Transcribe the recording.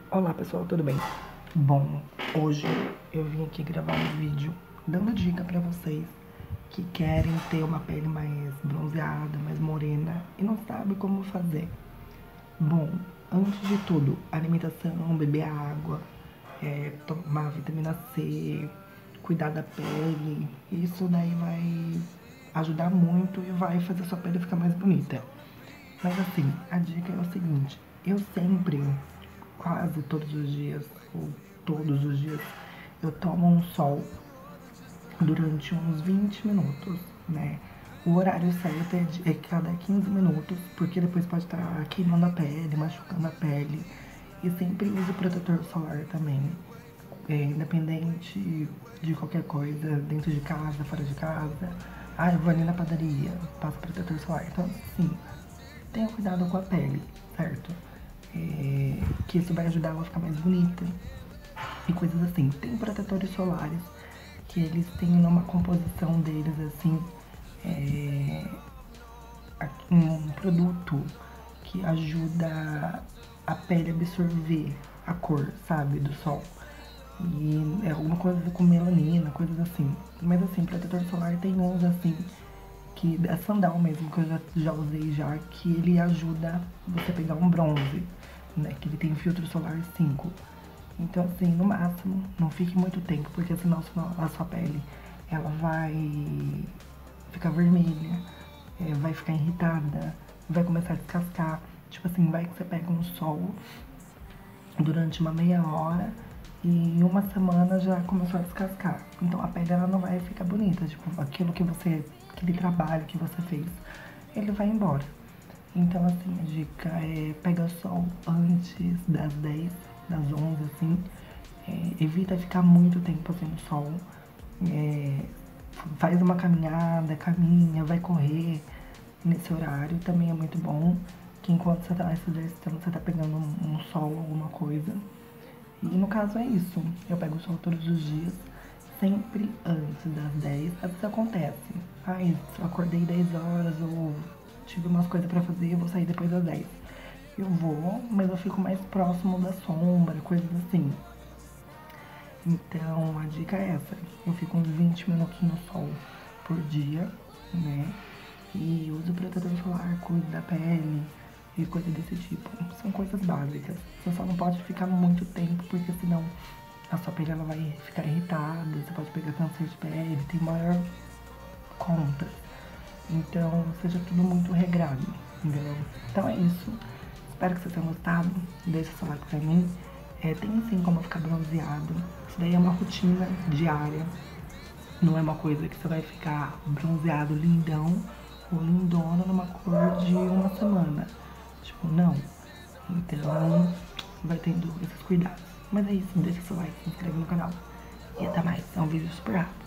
Olá pessoal, tudo bem? Bom, hoje eu vim aqui gravar um vídeo dando dica pra vocês que querem ter uma pele mais bronzeada, mais morena e não sabe como fazer. Bom, antes de tudo, alimentação, beber água, tomar vitamina C, cuidar da pele, isso daí vai ajudar muito e vai fazer sua pele ficar mais bonita. Mas assim, a dica é o seguinte, eu sempre, quase todos os dias, ou todos os dias, eu tomo um sol durante uns 20 minutos, né? O horário certo é cada 15 minutos, porque depois pode estar queimando a pele, machucando a pele. E sempre use protetor solar também. Independente de qualquer coisa, dentro de casa, fora de casa. Ah, eu vou ali na padaria, passo protetor solar. Então, sim, tenha cuidado com a pele, certo? Que isso vai ajudar ela a ficar mais bonita e coisas assim. Tem protetores solares que eles têm uma composição deles assim, um produto que ajuda a pele a absorver a cor, sabe, do sol. E é alguma coisa com melanina, coisas assim. Mas assim, protetor solar tem uns assim, que é Sandal mesmo, que eu já usei já, que ele ajuda você a pegar um bronze, né? Que ele tem filtro solar 5. Então assim, no máximo, não fique muito tempo, porque senão a sua pele, ela vai ficar vermelha, vai ficar irritada, vai começar a descascar. Tipo assim, vai que você pega um sol durante uma meia hora e em uma semana já começou a descascar. Então a pele ela não vai ficar bonita, tipo, aquele trabalho que você fez, ele vai embora. Então assim, a dica é pega sol antes das 10, das 11 assim, evita ficar muito tempo assim no sol, faz uma caminhada, caminha, vai correr nesse horário, também é muito bom, que enquanto você tá se exercitando, você tá pegando um sol, alguma coisa. E no caso é isso, eu pego o sol todos os dias, sempre antes das 10, às vezes acontece. Ai, eu acordei 10 horas ou tive umas coisas pra fazer, eu vou sair depois das 10. Eu vou, mas eu fico mais próximo da sombra, coisas assim. Então a dica é essa, eu fico uns 20 minutos no sol por dia, né? E uso protetor solar, cuido da pele e coisa desse tipo. São coisas básicas. Você só não pode ficar muito tempo, porque senão a sua pele ela vai ficar irritada, você pode pegar câncer de pele, tem maior conta. Então seja tudo muito regrado, entendeu? Então é isso. Espero que vocês tenham gostado. Deixa seu like pra mim. Tem sim como ficar bronzeado. Isso daí é uma rotina diária. Não é uma coisa que você vai ficar bronzeado lindão ou lindona numa cor de uma semana. Tipo, não. Então, vai tendo esses cuidados. Mas é isso, deixa seu like, se inscreve no canal. E até mais. É um vídeo super rápido.